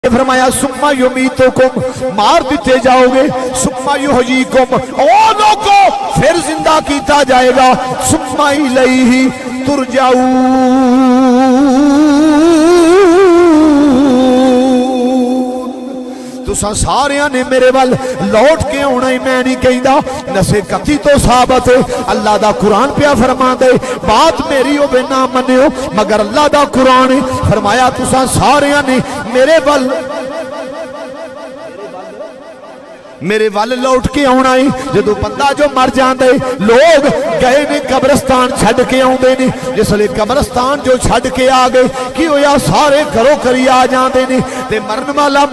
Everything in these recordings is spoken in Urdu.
فرمایا سما یمیتکم مار دیتے جاؤ گے سما یحییکم اور لوگوں پھر زندہ کیتا جائے گا سما الیہ ترجعون تساں ساریاں نے میرے وال لوٹ کے ہونا ہی میں نہیں کہندا نسے کتی تو ثابت ہے اللہ دا قرآن پیا فرما دے بات میری ہو بے نہ منیو مگر اللہ دا قرآن فرمایا تساں ساریاں نے میرے وال لوٹ کے آنا ہی جدو بندہ جو مر جاندے لوگ گئے نے قبرستان چھڑ کے آؤندے نے جس لئے قبرستان جو چھڑ کے آگئے کی ہویا سارے گھروں کری آ جاندے نے تے مرن والا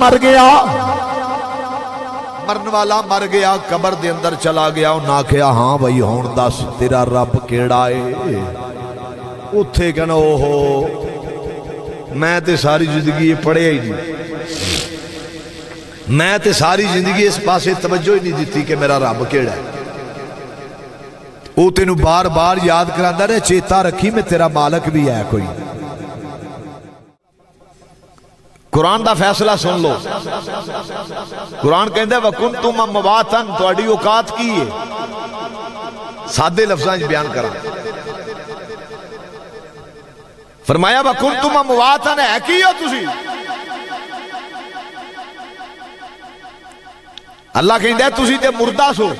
مر گیا قبر دے اندر چلا گیا نہ کیا ہاں بھائی ہون دس تیرا رب کیڑا ہے اتھے کہنا اوہو میں تے ساری زندگی یہ پڑھے ہی نہیں میں تے ساری زندگی اس پاسے توجہ ہی نہیں دیتی کہ میرا رب کیڑا ہے وہ تینوں بار بار یاد کراندہ رہے چیتا رکھی میں تیرا مالک بھی ہے کوئی قرآن دا فیصلہ سن لو قرآن کہندہ ہے وَكُنْتُمَ مَوَاتًا تواڈی اوقات کی ہے سادے لفظاں بیان کرا فرمایا وَكُنْتُمَ مَوَاتًا ہے کی ہو تسی اللہ کہندہ ہے تسی تے مردہ سو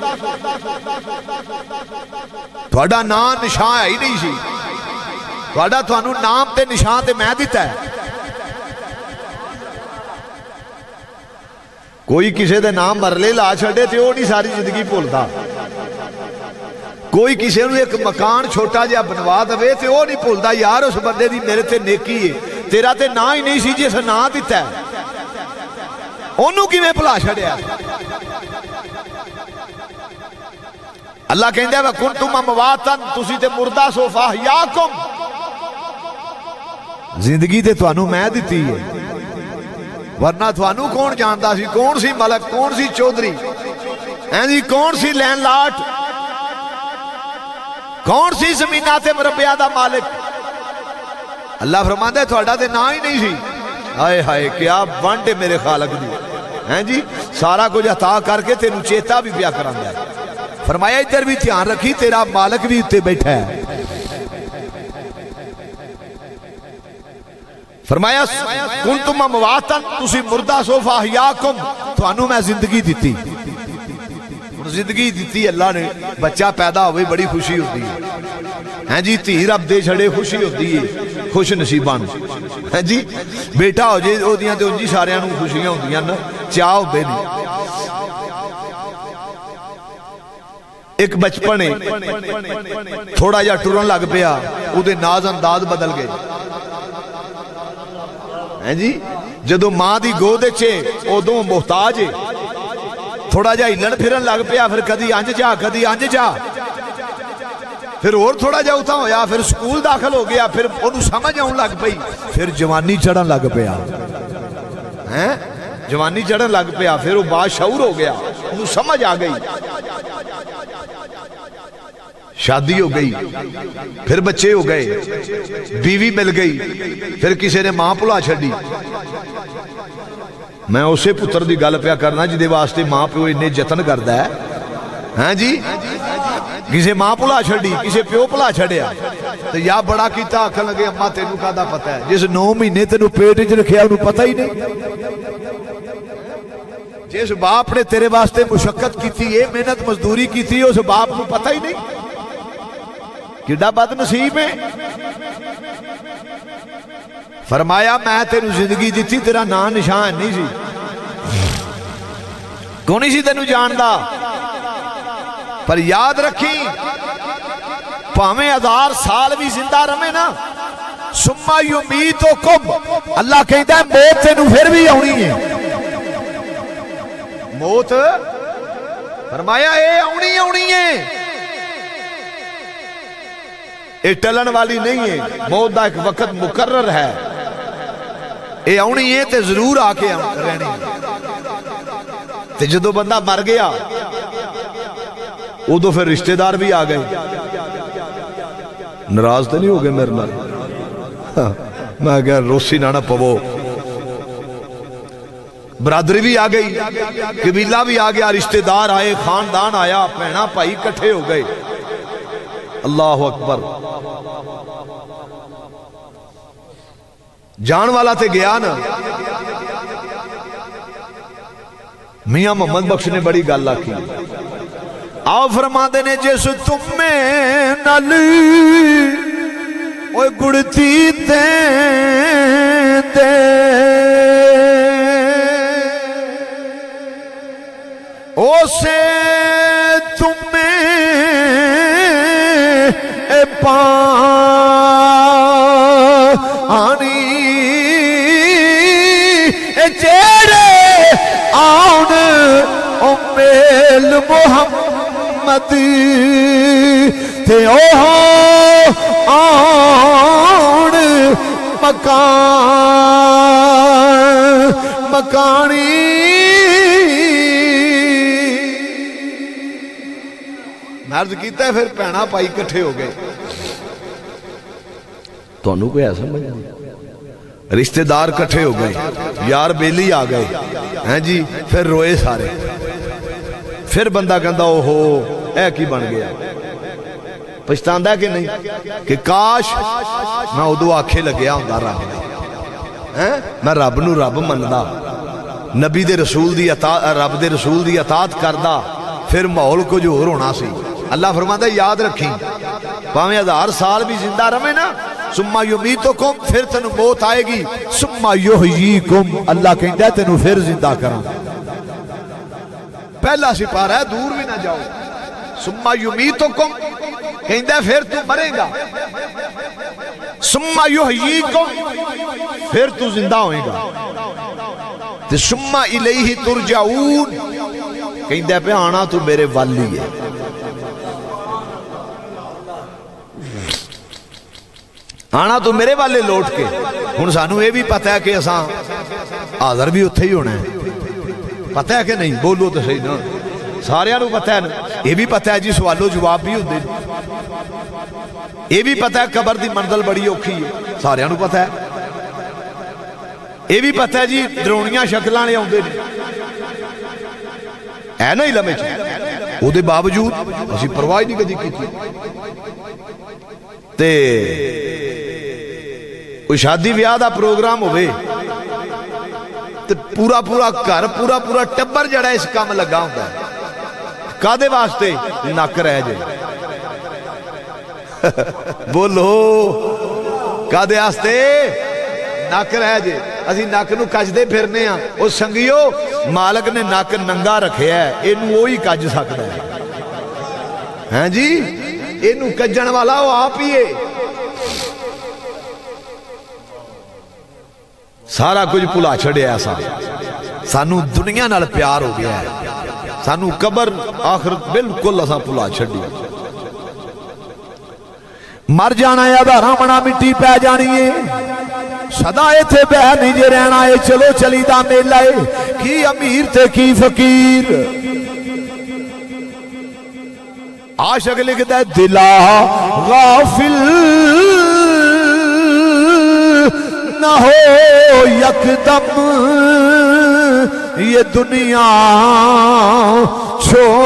تھوڑا نام نشان ہے ہی نہیں سی تھوڑا تھوانو نام تے نشان تے میں دیتا ہے کوئی کسے دے نام مرلے لا چھڑے تے وہ نہیں ساری زندگی بھولتا کوئی کسے نو ایک مکان چھوٹا جا بنوا دوے تے وہ نہیں بھولتا یار اس بندے دی میرے تے نیکی ہے تیرا تے نا ہی نہیں سی جیسا نا دیتا ہے انہوں کی میں بھلا چھڑیا اللہ کہندہ ہے وَكُنْتُمَ مَوَاتًا تُسی تے مردہ سو فَاحْيَاكُمْ زندگی تے توانو میں دیتی ہے ورنہ توانو کون جانتا سی کون سی ملک کون سی چودری کون سی لین لاٹ کون سی زمینات مربعہ دا مالک اللہ فرماندہ ہے تھوڑا دے نا ہی نہیں سی آئے ہائے کیا وانڈے میرے خالق دی سارا کچھ عطا کر کے تینو چیتا بھی پیا کراندہ ہے فرمایا ادھر بھی دھیان رکھی تیرا مالک بھی اتے بیٹھا ہے فرمایا کنتم امواتن تسی مردہ سو فاحیاکم توانو میں زندگی دیتی زندگی دیتی اللہ نے بچہ پیدا ہوئے بڑی خوشی ہوتی ہے جی تھی رب دے چھڑے خوشی ہوتی ہے خوش نصیبان جی بیٹا ہو جائے دیاں تے انجی ساریاں نوں خوشیاں ہوتی ہیں چاہو بے نہیں ایک بچپنے تھوڑا جا ٹورن لگ پیا او دے ناز انداز بدل گئے جی جدو ماں دی گودے چھے او دو محتاج ہے تھوڑا جا ہلن پھرن لگ پیا پھر کدی انج جا پھر اور تھوڑا جا اتھا ہویا پھر سکول داخل ہو گیا پھر انہوں سمجھ آؤں لگ پئی پھر جوانی چڑھن لگ پیا جوانی چڑھن لگ پیا پھر وہ باشعور ہو گیا انہوں سمجھ آ گئی شادی ہو گئی پھر بچے ہو گئے بیوی مل گئی پھر کسی نے ماں پلا چھڑی میں اسے پتر دی گل پیا کرنا جدے واسطے ماں پیو انہیں جتن کردہ ہے ہاں جی کسی ماں پلا چھڑی کسی پیو پلا چھڑیا تو یا بڑا کیتا آکھن لگے اممہ تینو کا دا پتہ ہے جس 9 مہینے تینو پیٹ اچھ رکھیا انہوں پتہ ہی نہیں جس باپ نے تیرے واسطے مشقت کی تھی یہ محنت مزدوری کی تھی اس باپ کو پتہ ہی نہیں کڈا بد نصیب ہے فرمایا میں تینو زندگی دیتی تیرا نا نشان نہیں سی کونی سی تینو جاندہ پر یاد رکھی پاہمیں 1000 سال بھی زندہ رہے نا سمّا یمیتکم اللہ کہتا ہے موت تینو پھر بھی آنی ہے موت فرمایا اے آنی ہے اے ٹلن والی نہیں ہے موت دا ایک وقت مقرر ہے اے آنی ہے تے ضرور آکے رہنی تے جدو بندہ مر گیا وہ تو پھر رشتہ دار بھی آ گئے ناراض تو نہیں ہو گئے میرے نال میں کہا روسی نانا پوو برادری بھی آ گئی، قبیلہ بھی آ گیا، رشتہ دار آئے، خاندان آیا، بہنا بھائی کٹھے ہو گئے۔ اللہ اکبر۔ جان والا تے گیا نا۔ میاں محمد بخش نے بڑی گل آکھی، آؤ فرماندے نے جس تمہیں نل اوے گڑتی دیں دے اسے تمہیں پانی جیڑے آن امیل محمد تے اوہ آن مکانی مرد کیتا ہے، پھر پہنا پائی کٹھے ہو گئے۔ تو انہوں کوئی ایسا سمجھ نہیں، رشتہ دار کٹھے ہو گئے، یار بیلی آ گئے ہیں جی، پھر روئے سارے، پھر بندہ کہندہ اوہو اے کی بن گیا، پچھتاندہ کہ نہیں کہ کاش میں ادو آنکھیں لگیا ہوں دا رب، میں رب نو رب مندہ، نبی دے رسول دی رب دے رسول دی اطاعت کردہ، پھر ماحول کو جو ہونا سی۔ اللہ فرماتا ہے یاد رکھیں، پاویں 1000 سال بھی زندہ رہے نا، سمّا یمیتکم، پھر تنو موت آئے گی، سمّا یحییکم، اللہ کہتا ہے تنو پھر زندہ کرا۔ پہلا سپارہ ہے، دور بھی نہ جاؤ۔ سمّا یمیتکم کہتا ہے پھر تو مرے گا، سمّا یحییکم پھر تو زندہ ہوئے گا، سمّا الیہ ترجعون کہتا ہے پہ آنا تو میرے والی ہے۔ آنا تو میرے والے لوٹ کے، ہن سانو یہ بھی پتہ ہے کہ اساں حاضر بھی اتھے ہی ہونا ہے، پتہ ہے کہ نہیں؟ بولو تو صحیح نا، سارے انہوں پتہ ہے نا، یہ بھی پتہ ہے جی سوالو جواب بھی ہوندے، یہ بھی پتہ ہے قبر دی منزل بڑی اوکھی ہے، سارے انہوں پتہ ہے، یہ بھی پتہ ہے جی درونیاں شکلاں لے ہوندے نے، ہے نا علم ہے، وہ دے باوجود اسی پرواہ نہیں کدی کی تھی۔ تے کوئی شادی بیاہ دا پروگرام ہوئے تے پورا گھر پورا ٹبر جڑا اس کام لگا ہوتا ہے، کادے واسطے؟ نک رہ جائے، بولو کادے واسطے؟ نک رہ جائے، اسی نک نو کج دے پھرنے ہاں، او سنگیو مالک نے نک ننگا رکھے ہے، اینو وہی کج سکتا ہے، ہاں جی اینو کجن والا وہ آپ ہی ہے۔ سارا کچھ پلا چھڑیا ایسا، سانو دنیا نال پیار ہو گیا ہے، سانو قبر آخرت بالکل اسا پلا چھڑی، مر جانا یا دارا منا مٹی پہ جانی ہے، صدائے تھے بہ نیجے رہنا ہے، چلو چلی دا میلہ ہے، کی امیر تھے کی فقیر۔ عاشق لکھتا ہے دلا غافل نہ ہو یک دم یہ دنیا چھوڑ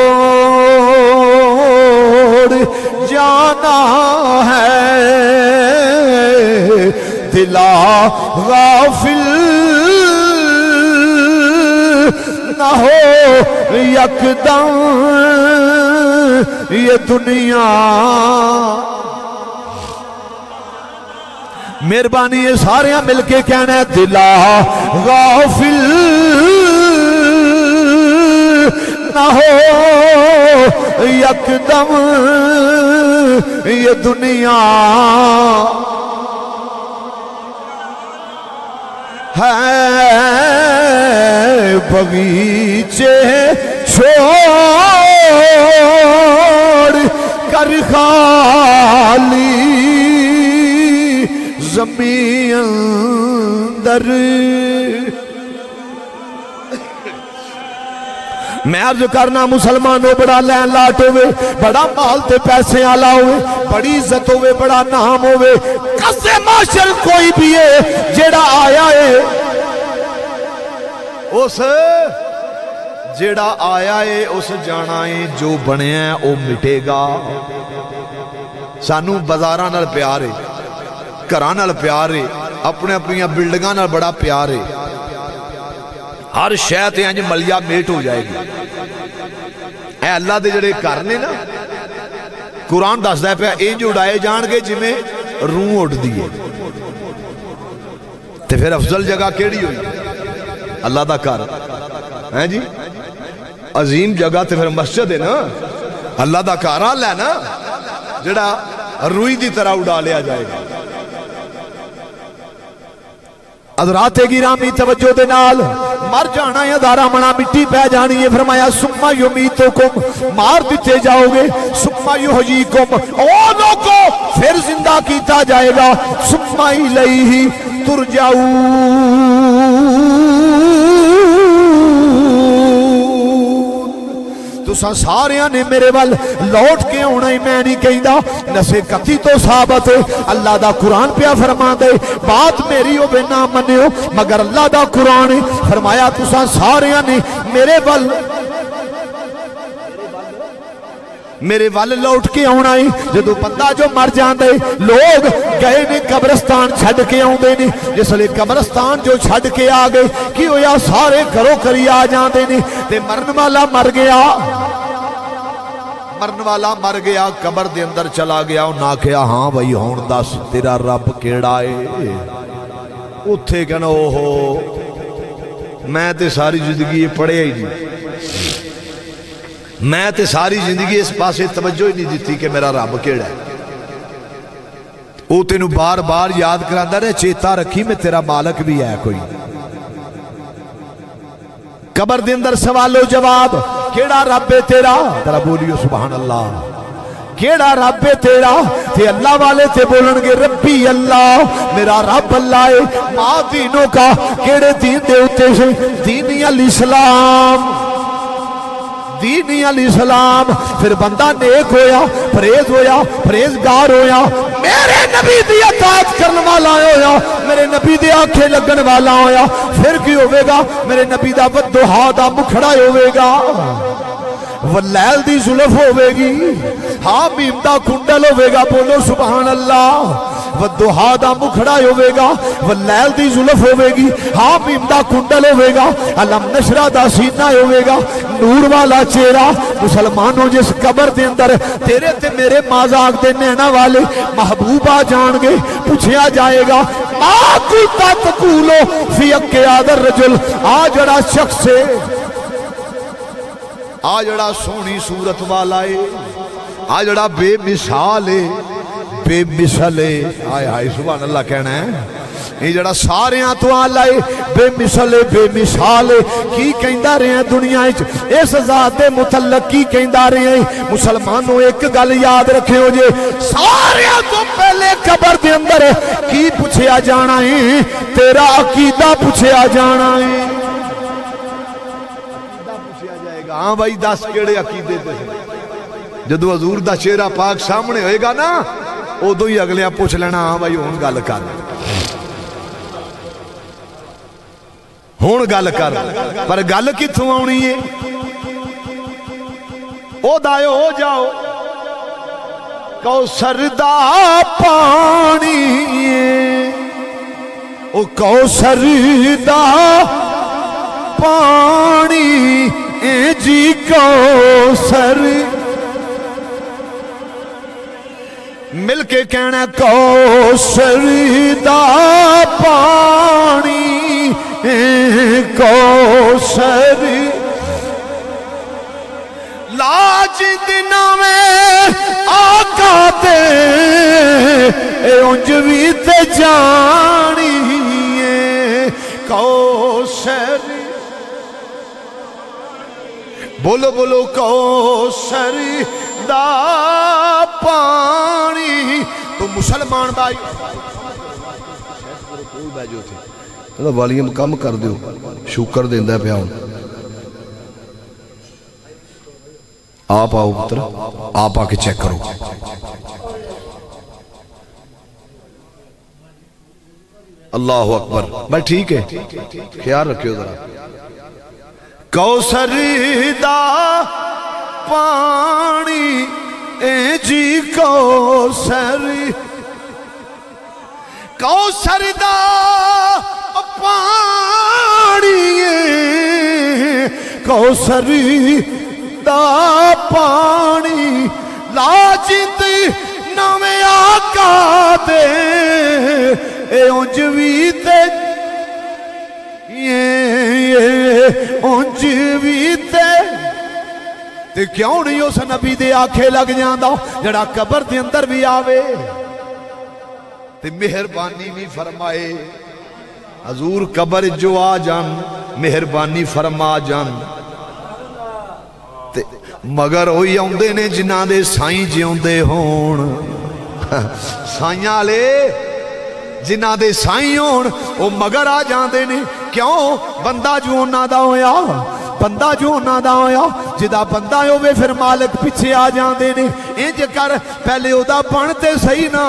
جانا ہے، دلا غافل نہ ہو یک دم یہ دنیا۔ مہربانی ہے سارے مل کے کہنا ہے دلا غافل نہ ہو یک دم یہ دنیا ہے، بغیچے چھوڑ کر خالی زمین اندر۔ میں عرض کرنا مسلمانوں بڑا لین لاٹ ہوئے، بڑا مال تے پیسے آلا ہوئے، بڑی عزت ہوئے، بڑا نام ہوئے، قصے معاشر کوئی بھی ہے جیڑا آیا ہے اس جیڑا آیا ہے اس جانا ہے، جو بنیا ہے وہ مٹے گا۔ سانو بازاراں نال پیار ہے، گھراں نال پیار ہے، اپنے اپنی بلڈنگاں نال بڑا پیار ہے، ہر شے تے انج ملیا میٹ ہو جائے گی۔ اے اللہ دے جڑے گھر نے نا، قرآن دسدا ہے پیا انج اڑائے جان گے جویں روح اڑدی ہے۔ تے پھر افضل جگہ کیڑی ہوئی؟ اللہ دا گھر ہے جی، عظیم جگہ تے پھر مسجد ہے نا، اللہ دا گھر ہے نا جڑا روئی دی طرح اڑا لیا جائے گا۔ حضرات گرامی توجہ دے نال، مر جانا ہے دارا منا مٹی پہ جانی ہے، فرمایا سما یمیتکم، مار دیتے جاؤ گے، سما یحییکم، او لوگو پھر زندہ کیتا جائے گا، سما الیہ ترجعون۔ تساں ساریاں نے میرے وال لوٹ کے ہونا ہی میں نہیں کہندا، نسے کتی تو ثابت ہے، اللہ دا قرآن پیا فرما دے، بات میری ہو بے نہ منیو مگر اللہ دا قرآن ہے، فرمایا تساں ساریاں نے میرے وال لوٹ کے آنا ہی۔ جدو بندہ جو مر جاندے لوگ گئے نے قبرستان چھڑ کے آؤندے نے، جس لئے قبرستان جو چھڑ کے آگئے کی ہویا سارے گھروں کری آ جاندے نے، تے مرن والا مر گیا، مرن والا مر گیا، قبر دے اندر چلا گیا، نہ کہا ہاں بھائی ہون دس تیرا رب کیڑا ہے؟ اتھے کہنا اوہو میں تے ساری زندگی پڑھے ہی نہیں، میں تے ساری زندگی اس پاسے توجہ ہی نہیں دیتی کہ میرا رب کیڑا ہے۔ وہ تینوں بار بار یاد کراندہ رہے، چیتا رکھی میں تیرا مالک بھی ہے کوئی۔ قبر دے اندر سوال و جواب، کیڑا رب ہے تیرا؟ تیرا بولیو سبحان اللہ، کیڑا رب ہے تیرا؟ تے اللہ والے تے بولن گے ربی اللہ، میرا رب اللہ ہے۔ ماں دینوں کا کیڑے دین دے اتے سے؟ دینی الاسلام، دینی الاسلام۔ پھر بندہ نیک ہویا، پریزگار ہویا، میرے نبی دی اطاعت کرن والا ہویا، میرے نبی دی آنکھیں لگن والا ہویا، پھر کی ہوئے گا؟ میرے نبی دا ودہا دا مکھڑا ہوئے گا، واللیل دی زلف ہوئے گی، ہاں میم دا کنڈل ہوئے گا، بولو سبحان اللہ، ودہا دا مکھڑا ہوئے گا، واللیل دی زلف ہوئے گی، ہاں میم دا کنڈل ہوئے گا، علم نشرہ دا سینہ ہوئے گا، نور والا چہرہ۔ مسلمانوں جس قبر دے اندر تیرے تے میرے مازاق دے نینا والے محبوب آ جان گے، پوچھیا جائے گا ما کتا تقولو فی اقیاد الرجل، آ جڑا شخص ہے، آ جڑا سونی صورت والا ہے، آ جڑا بے مثال ہے، بے مثل ہے، آئے آئے سبحان اللہ کہنا ہے، یہ جڑا ساریاں تو آلہ ہے، بے مثل ہے، بے مثال ہے، کی کہندہ رہے ہیں دنیا اس ذات متعلق کی کہندہ رہے ہیں؟ مسلمانوں ایک گل یاد رکھے ہو جے، ساریاں تو پہلے قبر دے اندر کی پوچھیا جانا ہے؟ تیرا عقیدہ پوچھیا جانا ہے۔ ہاں بھائی دس کیڑے عقیدے تے جدو حضور دا چہرہ پاک سامنے ہوئے گا نا، او دو ہی اگلیاں پوچھ لینا ہاں بھائی ہون گل کر، ہون گل کر، پر گل کتھوں آنی ہے؟ او دائیو ہو جاؤ کوثر دا پانی، او کوثر دا پانی اے جی کوثر، مل کے کہنا کوثر دا پانی اے کوثر، لاج دنہ میں آقا تے اے انجوی تے جانی اے کوثر، بولو بولو کوثر دا پانی۔ تو مسلمان بھائی کوئی بیجو تھے والیم کم کر دیو، شکر دیندہ پہ آؤں، آپ آؤ پتر، آپ آ کے چیک کرو، اللہ اکبر۔ بھائی ٹھیک ہے، خیال رکھیو ذرا۔ کوثر دا پانی اے جی کوثر کوثر دا پانی اے کوثر دا پانی لاجد نویں آقا دے اے اونجوی تے اونجوی تے کیوں نہیں اس نبی دے آنکھیں لگ جاندہ جڑا قبر دے اندر بھی آوے تے مہربانی بھی فرمائے حضور قبر جو آ جان مہربانی فرما جان تے مگر ہوئی آندے نے جنہ دے سائیں جیوندے ہون سائیاں لے جنہ دے سائیں ہون وہ مگر آ جاندے نے کیوں بندہ جو ہونا دا ہویا بندہ جو ہونا دا ہویا جدا بندہ ہوئے پھر مالک پیچھے آ جاندے نے انج کر پہلے او دا بنتے صحیح نا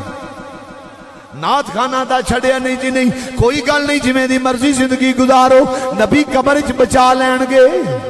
نات خانہ دا چھڑیا نہیں جی نہیں کوئی گل نہیں جی میں دی مرضی زندگی گزارو نبی قبر اچ بچا لین گے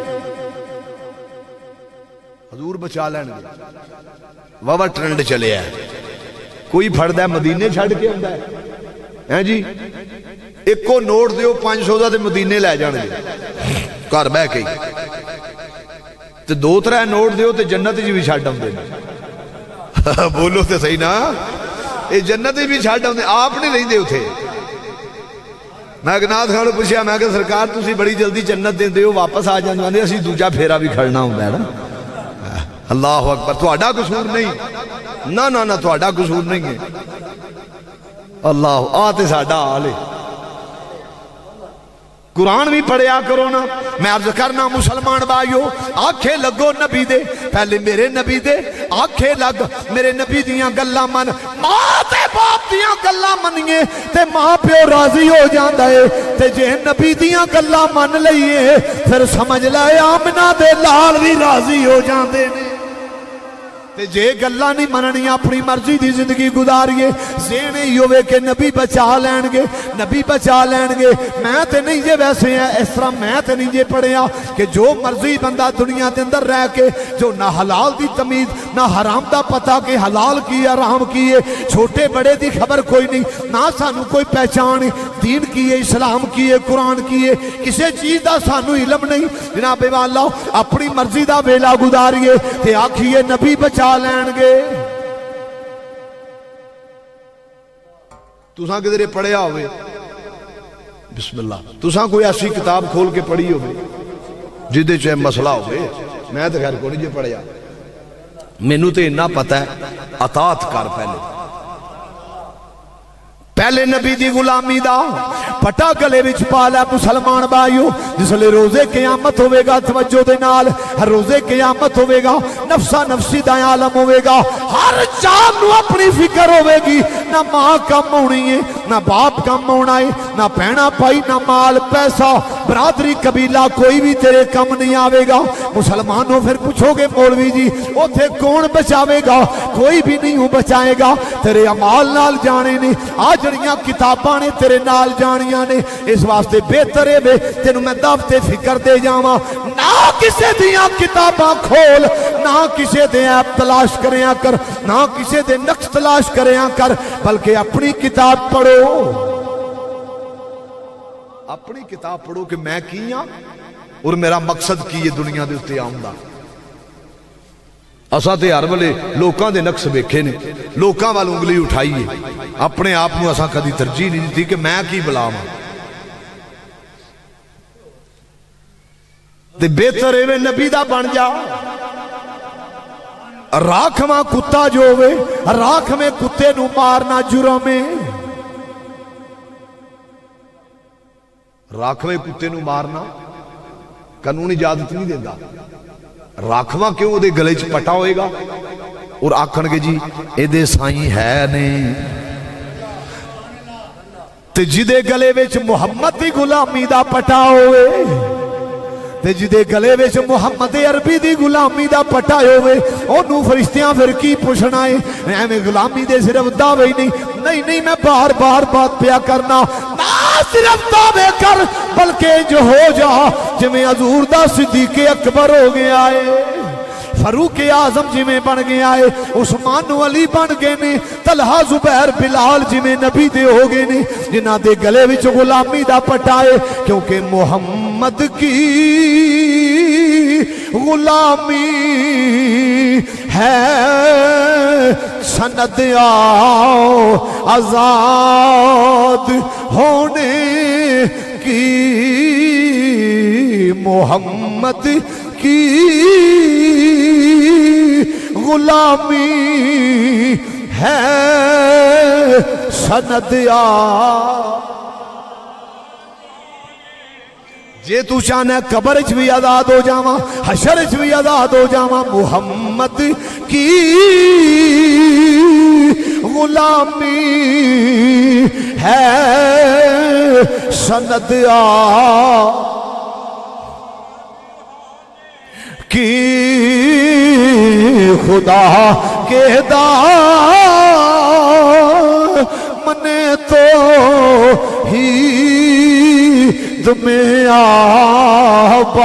حضور بچا لین گے واہ ٹرینڈ چلے ہے کوئی پھڑ ہے مدینے چھڑ کے ہوں ہے جی ایک کو نوٹ دیو 500 دا تے مدینے لے جانے گے کار بے کئی تے 2-3 نوٹ دیو تے جنت جی بھی چھڑ ہوں دے بولو تے صحیح نا اے جنت بھی چھڑ ہوں دے آپ نہیں رہی دے تھے میں اگنات خانو پوچھیا میں کہ سرکار تسی بڑی جلدی جنت دے دیو واپس آ جانے اسی دوجہ پھیرا بھی کھڑنا ہوں ہے نا اللہ اکبر تو آڈا قصور نہیں نہ تو آڈا قصور نہیں ہے اللہ آتے ساڈا آلے قرآن بھی پڑھیا کرو نا میں عرض کرنا مسلمان بھائیو آنکھیں لگو نبی دے پہلے میرے نبی دے آنکھیں لگ میرے نبی دیاں گلہ من ماں تے باپ دیاں گلہ منیے تے ماں پیو راضی ہو جاندہ ہے تے جے نبی دیاں گلہ من لئیے پھر سمجھ لائے آمنہ دے لال بھی راضی ہو جاندے نے تے جے گلہ نہیں مننی اپنی مرضی دی زندگی گزاریے زینے ہی ہوئے کہ نبی بچا لین گے نبی بچا لین گے میں تے نہیں جے ویسے ہیں اس طرح میں تے نہیں جے پڑھیا کہ جو مرضی بندہ دنیا دے اندر رہ کے جو نہ حلال دی تمیز نہ حرام دا پتہ کہ حلال کی حرام کیے چھوٹے بڑے دی خبر کوئی نہیں نہ سانو کوئی پہچان دین کیے اسلام کیے قرآن کیے کسے چیز دا سانو علم نہیں جناب اللہ اپنی مرضی دا ویلا گزاریے تے آکھیے نبی بچا لین گے تساں کدھر پڑھیا ہوئے بسم اللہ تساں کوئی ایسی کتاب کھول کے پڑھی ہوئے جدے چاہے مسئلہ ہوئے میں تو خیر کو نہیں جے پڑھیا مینوں تے اتنا پتہ ہے اطاعت کر پہلے نبی دی غلامی دا پٹا گلے وچ پالا مسلمان بھائیو جس لئے روزے قیامت ہوئے گا توجہ دے نال ہر روزے قیامت ہوئے گا نفسا نفسی دا عالم ہوئے گا ہر جان نو اپنی فکر ہوئے گی نہ ماں کم ہونی ہے نہ باپ کم ہونا ہے نہ پہنا پائی نہ مال پیسہ برادری قبیلہ کوئی بھی تیرے کم نہیں آوے گا مسلمانوں پھر پوچھو گے مولوی جی اوتھے کون بچاوے گا کوئی بھی نہیں ہوں بچائے گا تیرے عمال نال جانے نے آج جڑیاں کتاباں نے تیرے نال جانیاں نے اس واسطے بہتر ہے تینوں میں دعوت فکر دے جاواں نہ کسے دیاں کتاباں کھول نہ کسے دے ایپ تلاش کریاں کر نہ کسے دے نقص تلاش کریاں کر بلکہ اپنی کتاب پڑھو اپنی کتاب پڑھو کہ میں کیاں اور میرا مقصد کی یہ دنیا دے اتے آؤں گا اساں تے ہر ویلے لوکاں دے نقص ویکھے نے لوکاں وال انگلی اٹھائیے اپنے آپ نوں اساں کدی ترجیح نہیں دتی کہ میں کی بلاواں تے بہتر ہے نبی دا بن جا راکھواں کتا جو ہوئے راکھ میں کتے نو مارنا جرم ہے راکھویں کتے نو مارنا قانون اجازت نہیں دیندا راکھواں کیوں دے گلے چ پٹا ہوئے گا اور آکھن گے جی اے دے سائیں ہے نہیں تے جدے گلے وچ محمد دی غلامی دا پٹا ہوئے تے جدے گلے وچ محمد عربی دی غلامی دا پٹا ہوئے اونوں فرشتیاں پھر کی پوچھنا ہے ایویں غلامی دے صرف دعوے ہی نہیں میں بار بار بات پیا کرنا صرف تابع کر بلکہ جو ہو جا جویں حضور دا صدیق اکبر ہو گیا ہے، فاروق اعظم جی میں بن گیا ہے، عثمان و علی بن گئے نے، طلحہ زبیر بلال جی میں نبی دے ہو گئے نے، جنہاں دے گلے وچ غلامی دا پٹا ہے، کیونکہ محمد کی غلامی ہے سند آؤ آزاد ہونے کی، محمد کی غلامی ہے سند آؤ۔ جے تو چاہنا قبر چ بھی آزاد ہو جاواں، حشر چ بھی آزاد ہو جاواں، محمد کی غلامی ہے سند آ کی، خدا کے دامن توحید میں آباد،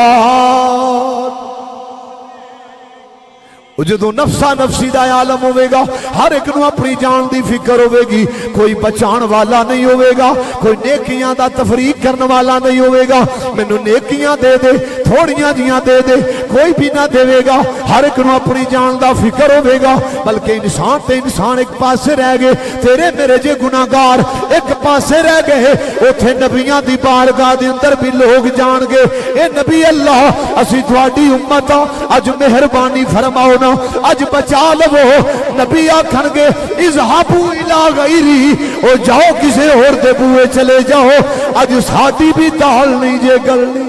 جدو نفسا نفسی دا عالم ہوئے گا، ہر ایک نو اپنی جان دی فکر ہوئے گی، کوئی بچان والا نہیں ہوئے گا، کوئی نیکیاں دا تفریق کرنے والا نہیں ہوئے گا، میں نو نیکیاں دے دے تھوڑیاں جیاں دے دے کوئی بھی نہ دے گا، ہر ایک نو اپنی جان دا فکر ہوئے گا، بلکہ انسان تے انسان ایک پاسے رہ گئے، تیرے میرے جے گناہگار ایک پاسے رہ گئے، اوتھے نبیاں دی بارگاہ دے اندر بھی لوگ جان گے، اے نبی اللہ اسی تھوڑی امتا اج مہربانی فرماؤ نا، اج بچا لو، نبی آکھن گے اذهبوا الى غیری، او جاؤ کسے اور دے بوئے چلے جاؤ، اج ساتھی بھی دال نہیں جے گلنی،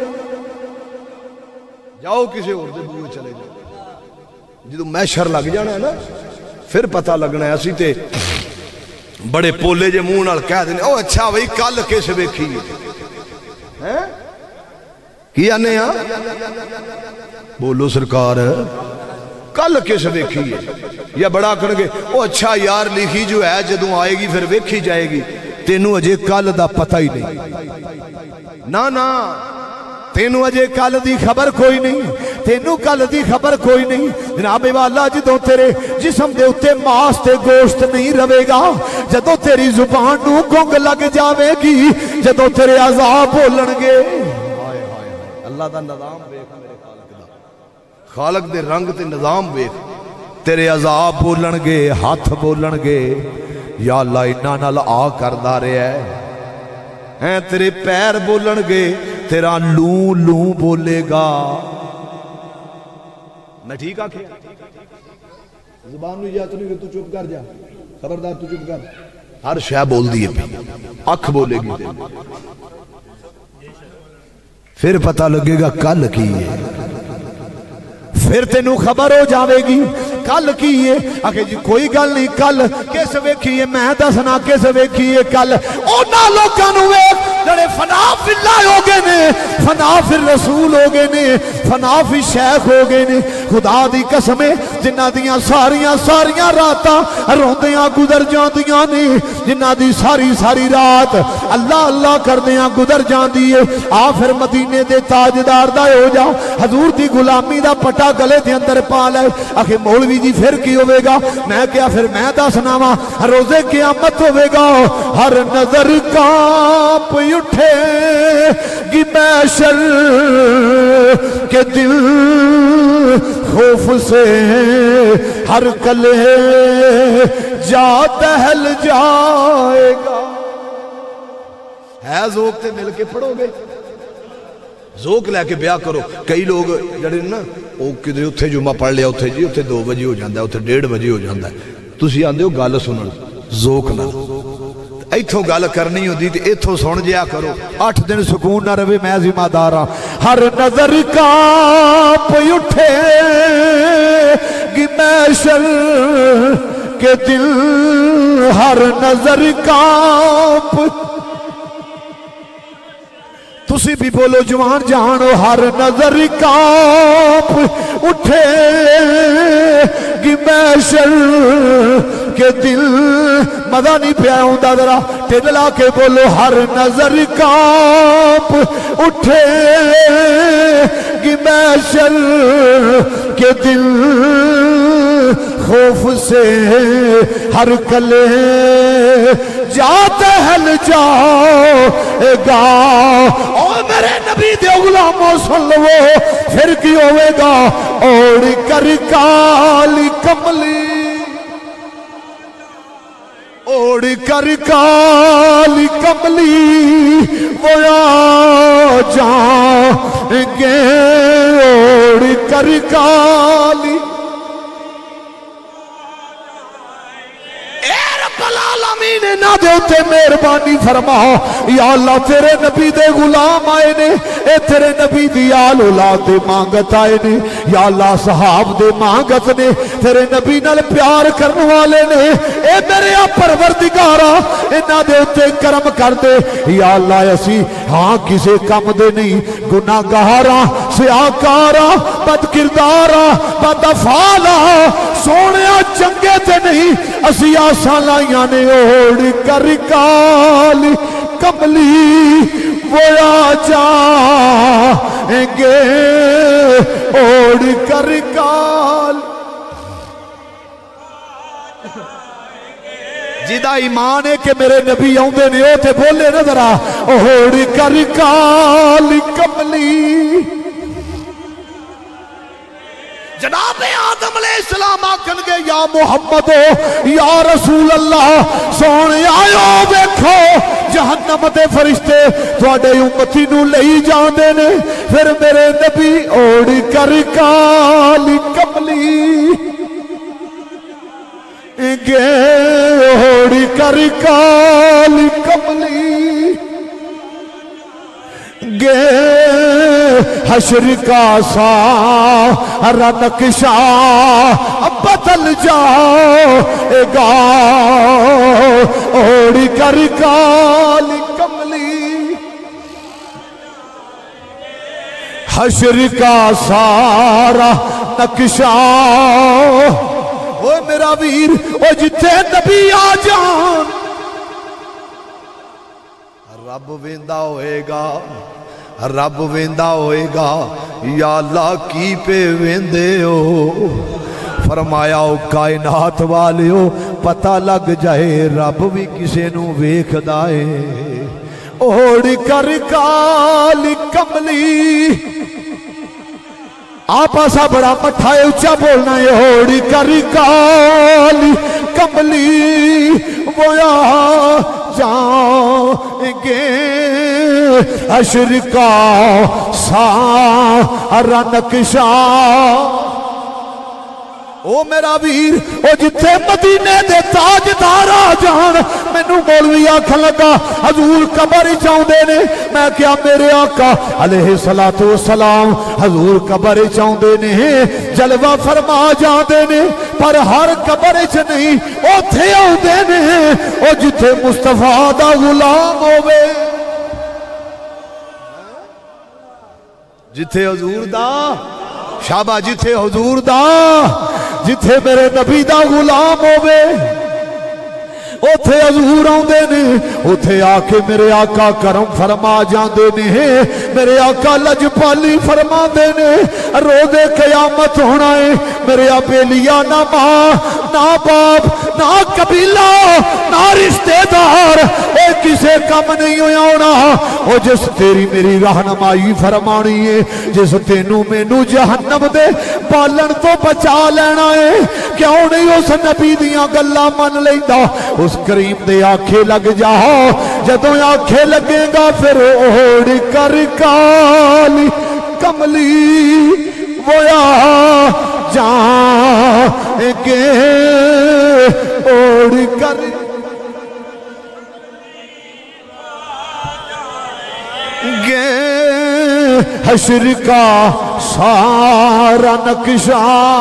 جاؤ کسے اور دے بوئے چلے جاؤ۔ جدو محشر لگ جانا ہے نا پھر پتہ لگنا ہے، اسی تے بڑے پولے جے منہ نال کہہ دینے، او اچھا بھئی کل کس ویکھی ہے کی آنے ہاں بولو سرکار کل کس ویکھی ہے، یا بڑا کرنگے او اچھا یار لکھی جو ہے جدوں آئے گی پھر ویکھی جائے گی، تینوں اجے کل دا پتہ ہی نہیں، نا نا تینوں اجے کل دی خبر کوئی نہیں، تینوں کل دی خبر کوئی نہیں، جناب والا جدوں تیرے جسم دے اتے ماس تے گوشت نہیں روے گا، جدوں تیری زبان نو گنگ لگ جاوے گی، جدوں تیرے عذاب بولن گے، اللہ دا نظام دیکھ میرے خالق دا، خالق دے رنگ تے نظام دیکھ، تیرے عذاب بولن گے، ہاتھ بولن گے، یا اللہ انہاں نال آ کردا رہے ہیں، تیرے پیر بولن گے، تیرا لوں لوں بولے گا، میں ٹھیک آکھے زبان نو اجازت نہیں کہ تو چپ کر جا، خبردار تو چپ کر، ہر شے بول دیے پہ اکھ بولے گی، پھر پتہ لگے گا کل کی ہے، پھر تینوں خبر ہو جاوے گی کل کی ہے، آکھے جی کوئی گل نہیں کل کس ویکھی ہے، میں دسنا کس ویکھی ہے کل، اونا لوگاں نو ویکھ جڑے فنا فی اللہ ہو گئے نے، فنا فی الرسول ہو گئے نے، فنا فی شیخ ہو گئے نے، خدا دی قسمیں جنہ دیاں ساریاں راتاں روندیاں گزر جاندیاں نے، جنہ دی ساری رات اللہ اللہ کردیاں گزر جاندی ہے، آ پھر مدینے دے تاجدار دا ہو جا، حضور دی غلامی دا پٹا گلے دے اندر پا لے، آخے مولوی جی پھر کی ہوئے گا، میں کیا پھر میں دسنا وا، روزے قیامت ہوئے گا، ہر نظر کانپ اٹھے گی محشر کے دل خوف سے، ہر کلے جا دہل جائے گا، ہے ذوق تے مل کے پڑھو گے، ذوق لے کے بیاہ کرو، کئی لوگ جڑے نا او کدھر اتھے جمعہ پڑھ لیا اتھے جی اتھے 2 بجے ہو جاندہ ہے اتھے 1:30 بجے ہو جاندہ ہے، تسی آندے ہو گال سنن ذوق نہ ایتھوں گال کرنی ہو دی تے ایتھوں سن جیا کرو، 8 دن سکون نہ روے میں ذمہ دارا، ہر نظر کانپ اٹھے گی محشر کے دل، ہر نظر کانپ، تسی بھی بولو جوان جانو، ہر نظر کانپ اٹھے گی محشر کہ دل مزہ نہیں پیا ہوندا ذرا ٹھڈ لا کے بولو ہر نظر کانپ اٹھے گی محشر کہ دل خوف سے ہر کلے جاتے ہل جاؤ گا اور میرے نبی دے غلاموں سن لو پھر کی ہوئے گا اوڑ کر کالی کملی اوڑ کر کالی کملی وہ آ جائیں گے اوڑ کر کالی نہ دے اتے مہربانی فرما یا اللہ تیرے نبی دے غلام آئے نے اے تیرے نبی دی آل اولاد دے مانگت آئے نے یا اللہ صحاب دے مانگت نے تیرے نبی نال پیار کرنے والے نے اے میرے پروردگارا اے نہ دے اتے کرم کر دے یا اللہ اسی ہاں کسے کم دے نہیں گناہ گہارا سیاکارا بد کردارا بد افعالا سونیا چنگے تے نہیں اسی آسان لائیاں نے اوڑ کر کالی کملی وہ آ جائیں گے اوڑ کر کال جیدہ ایمان ہے کہ میرے نبی آؤندے نے ہوتے بولے نہ ذرا اوڑ کر کالی کملی جناب آدم علیہ السلام آکھن گے یا محمد یا رسول اللہ سونے آئیو بیکھو جہنم دے فرشتے تھوڑے امتی نو لئی جاندے نے پھر میرے نبی اوڑ کر کالی کملی گے اوڑ کر کالی کملی گے حشر کا سارا نقشہ بدل جائے گا اوڑ کر کالی کملی حشر کا سارا نقشہ او میرا ویر او جتھے نبی آ جان رب ویندا ہوئے گا رب ویندا ہوئے گا یا اللہ کی پہ ویندے ہو فرمایا او کائنات والے ہو پتہ لگ جائے رب بھی کسے نو ویکھ دائے اوڑ کر کالی کملی آپ ایسا بڑا مٹھائے اچھا بولنا ہے اوڑ کر کالی کملی وہ آ جائیں گے حشر کا سارا نقشہ او میرا ویر او جتھے مدینے دے تاجدار آ جان مینوں مولوی آکھن لگا حضور قبر چاہندے نے میں کیا میرے آقا علیہ السلام حضور قبر چاہندے نے جلوہ فرما جاندے نے پر ہر قبر چ نہیں اوتھے آندے نے او جتھے مصطفیٰ دا غلام ہووے جتھے حضور دا شابہ جتھے حضور دا جتھے میرے نبی دا غلام ہووے اوتھے حضور آندے نے اوتھے آ کے میرے آقا کرم فرما جاندے نے میرے آقا لجپالی فرما دے نے روزے قیامت ہونا ہے میرے بیلیا نہ ماں نہ باپ نہ قبیلہ نہ رشتہ دار اے کسے کم نہیں ہونا او جس تیری میری رہنمائی فرمانی ہے جس تینوں مینوں جہنم دے بالن تو بچا لینا ہے کیوں نہیں اس نبی دیاں گلاں من لیندا اس کریم دے آنکھیں لگ جاؤ جدوں آنکھیں لگے گا پھر اوڑ کر کالی کملی وہ آ جائیں گے اوڑ کر گے حشر کا سارا نقشہ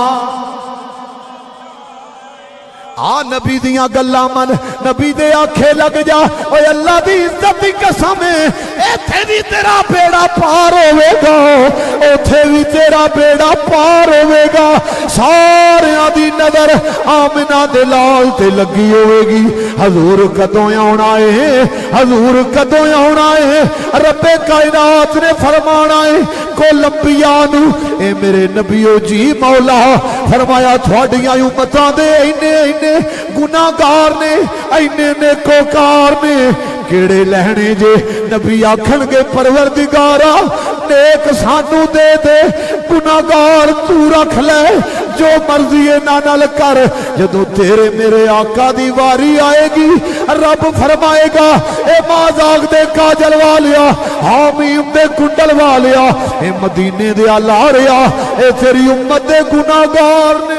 نبی دیاں گلاں من نبی دے آنکھیں لگ جا اوے اللہ دی عزت دی قسم ہے ایتھے بھی تیرا بیڑا پار ہوے گا اوتھے بھی تیرا بیڑا پار ہوئے گا. ساریاں دی نظر آمنہ دے لال تے لگی ہوئے گی. حضور کدوں آنا ہے, حضور کدوں آنا ہے. رب کائنات نے فرمانا ہے کل انبیاء نو اے میرے نبیو جی مولا فرمایا تھوڑیاں امتاں دے اینے گناہگار نے اینے نیکوکار نے کیڑے لہنے جے. نبی آکھن گے پروردگارا نیک سانو دے دے, گناہگار تو رکھ لے, جو مرضی نال کر. جدو تیرے میرے آقا دی واری آئے گی رب فرمائے گا اے مازاغ دے کاجل والیا, حامیم دے کنڈل والیا, اے مدینے دے لاریا, اے تیری امت دے گناہگار نے.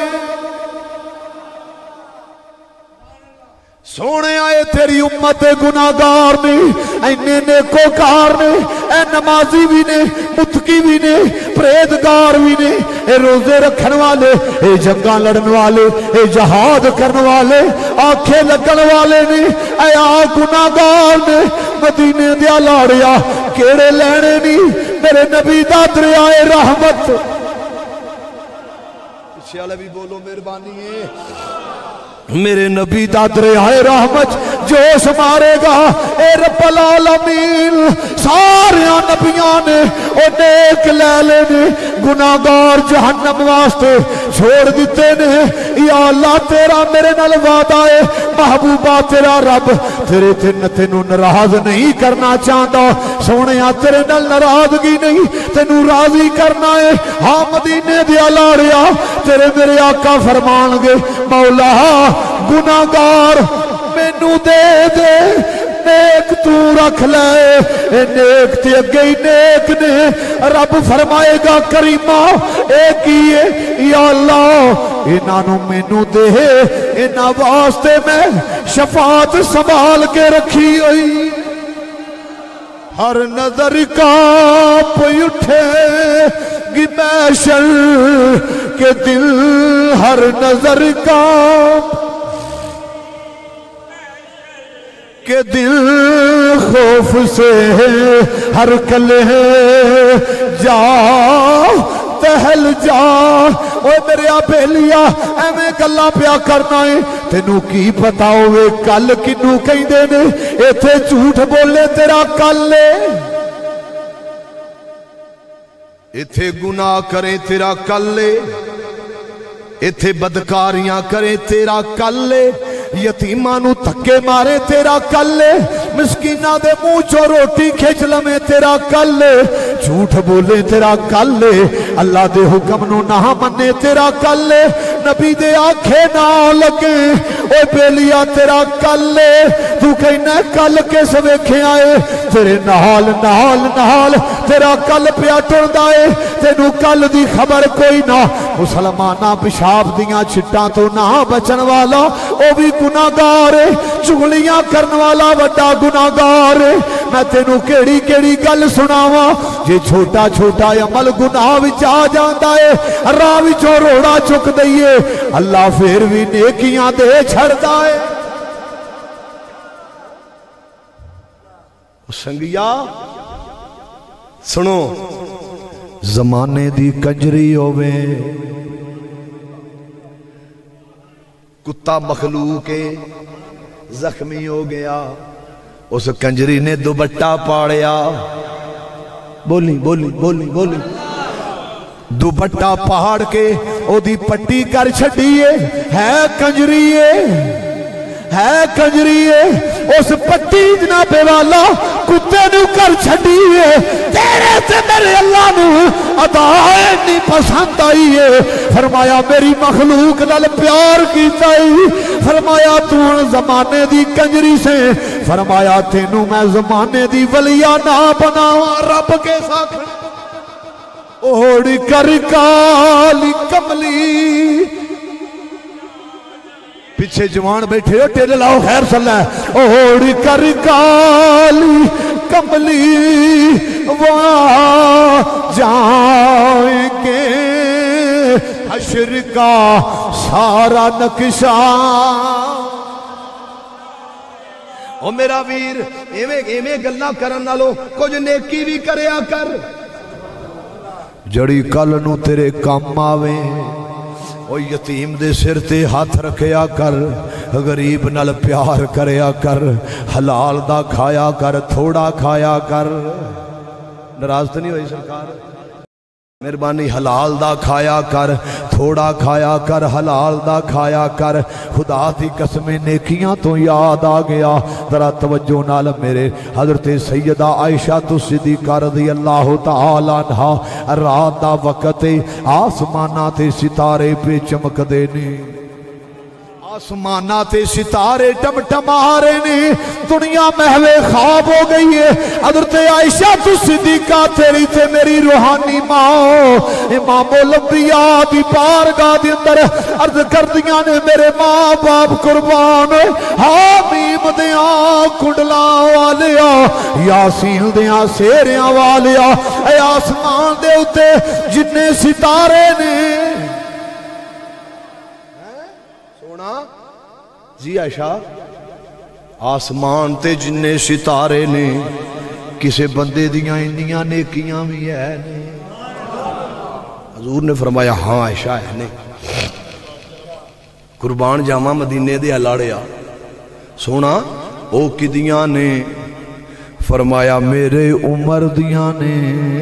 سونے آئے تیری امت گناہگار نے, اینے نیکوکار نے, اے نمازی بھی نے, متقی بھی نے, پریدگار بھی نے, اے روزے رکھن والے, اے جنگاں لڑن والے, اے جہاد کرن والے, آنکھیں لگن والے نے, اے آ گناہگار نے. مدینے دیا لاڑیا کیڑے لینے نہیں میرے نبی دا دریائے رحمت. پیچھے والے بھی بولو مہربانی ہے. میرے نبی دا دریائے رحمت جوش مارے گا. اے رب العالمین ساریاں نبیاں نے او نیک لیلے نے گناہگار جہنم واسطے چھوڑ دیتے نے. یا اللہ تیرا میرے نال وعدہ ہے محبوبہ تیرا رب تیرے تینوں ناراض نہیں کرنا چاہتا. سونیا تیرے نال ناراضگی نہیں تینوں راضی کرنا ہے. ہاں مدینے دیا لاڑیا تیرے میرے آقا فرمان گے مولا گناہگار مینوں دے دے, نیک تو رکھ لے, اے نیک تے اگے ہی نیک نے. رب فرمائے گا کریمہ اے کیے یا اللہ انہاں مینوں دے, انہاں واسطے میں شفاعت سنبھال کے رکھی ہوئی. ہر نظر کانپ اٹھے گی محشر کے دل, ہر نظر کانپ کہ دل خوف سے ہر کلے جا تہل جا. اوے میرے بیلیا ایویں گلاں پیا کرنا ہے, تینوں کی پتا ہوئے کل کنوں کہندے نے ایتھے جھوٹ بولے تیرا کل ہے, ایتھے گناہ کرے تیرا کل ہے, ایتھے بدکاریاں کرے تیرا کل ہے, یتیماں نو تھکے مارے تیرا کل ہے, مسکیناں دے منہ چوں روٹی کھچ لمے تیرا کل ہے, جھوٹ بولے تیرا کل ہے, اللہ دے حکم نو نہ منے تیرا کل ہے, نبی دے آنکھے نہ لگے اے بیلیا تیرا کل ہے. تو کہنا کل کس ویکھے آئے تیرے نال نال نال تیرا کل پیا ٹردا ہے, تینوں کل دی خبر کوئی نہ. مسلماناں پیشاب دیاں چھٹاں تو نہ بچن والا او بھی گناہگار ہے, چغلیاں کرن والا وڈا گناہگار ہے. میں تینوں کیڑی کیڑی گل سناواں جے چھوٹا چھوٹا عمل گناہ وچ آ جاندا ہے, راہ وچوں روڑا چک دئیے اللہ پھر بھی نیکیاں دے چھڑدا ہے. سنگیا سنو زمانے دی کنجری ہووے, کتا مخلوق زخمی ہو گیا, اس کنجری نے دوپٹہ پاڑیا, بولی بولی بولی بولی, دوپٹہ پہاڑ کے او دی پٹی کر چھڑیے, ہے کنجریے ہے کنجریے, اس پٹی جناب والا کتے نو کر چھڑیے. تیرے سے میرے اللہ نو عطائے نہیں پسند آئی ہے, فرمایا میری مخلوق نال پیار کیتا ہے, فرمایا تو زمانے دی کنجری سے, فرمایا تینوں میں زمانے دی ولیہ نہ بناواں. رب کے ساتھ اوڑ کر کالی کملی, پیچھے جوان بیٹھے ہو ٹیلے لاؤ خیر صلی اللہ, اوڑ کر کالی کملی وہاں جائیں گے حشر کا سارا نقشہ. او میرا ویر ایویں گلاں کرن نالوں کچھ نیکی بھی کریا کر. جڑی کل نو تیرے کام آوے او یتیم دے سر تے ہاتھ رکھیا کر غریب نال پیار کریا کر حلال دا کھایا کر تھوڑا کھایا کر ناراض تو نہیں ہوئی سرکار مہربانی حلال دا کھایا کر تھوڑا کھایا کر حلال دا کھایا کر خدا دی قسمیں نیکیاں تو یاد آ گیا ذرا توجہ نال میرے حضرت سیدہ عائشہ صدیقہ رضی اللہ تعالی عنہا رات دا وقت آسمانہ تے ستارے پہ چمک دینے آسمانہ تے ستارے ٹمٹما رہے نے دنیا محوے خواب ہو گئی ہے حضرت عائشہ صدیقہ تیری تے میری روحانی ماں امام الانبیاء دی بارگاہ دے اندر عرض کر دیاں نے میرے ماں باپ قربان حامیم دیاں کنڈلاں والیا یاسین دیاں سیریاں والیا اے آسمان دے اتے جتنے ستارے نے جی عائشہ آسمان تے جننے ستارے نے کسے بندے دیاں انیاں نیکیاں بھی ہے نے حضور نے فرمایا ہاں عائشہ ہے نے قربان جامع مدینے دے الاڑیا سونا او کدیاں نے فرمایا میرے عمر دیاں نے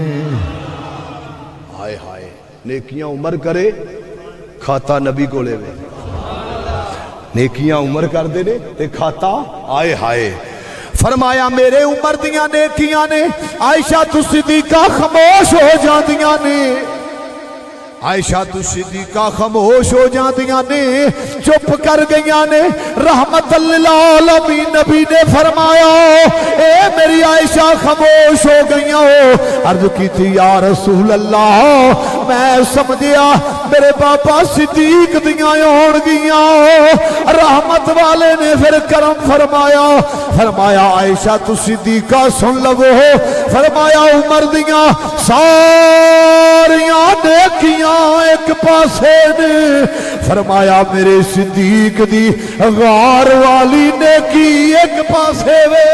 ہائے ہائے نیکیاں عمر کرے کھاتا نبی کو لے وے نیکیاں عمر کر دے نے تے کھاتا آئے ہائے فرمایا میرے عمر دیاں نیکیاں نے عائشہ صدیقہ خاموش ہو جاندیاں نے عائشہ صدیقہ خاموش ہو جاندیاں نے چپ کر گئیاں نے رحمت للعالمین نبی نے فرمایا اے میری عائشہ خاموش ہو گئیاں ہو عرض کی تھی یا رسول اللہ میں سمجھیا میرے باپا صدیق دیاں ہوڑ گئیاں رحمت والے نے پھر کرم فرمایا عائشہ صدیقہ سن لو فرمایا عمر دیاں ساریاں نیکیاں ایک پاسے نے فرمایا میرے صدیق دی غار والی نیکی ایک پاسے وے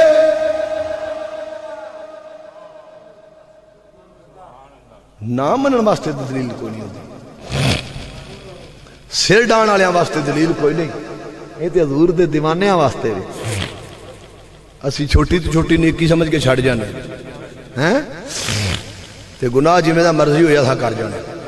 نہ منن واسطے دلیل کوئی نہیں ہوتی سر ڈان والیاں واسطے دلیل کوئی نہیں یہ تے حضور دے دیوانیاں واسطے بھی اسی چھوٹی تو چھوٹی نیکی سمجھ کے چھڑ جانے ہیں تے گناہ جی میں دا مرضی ہویا تھا کر جانے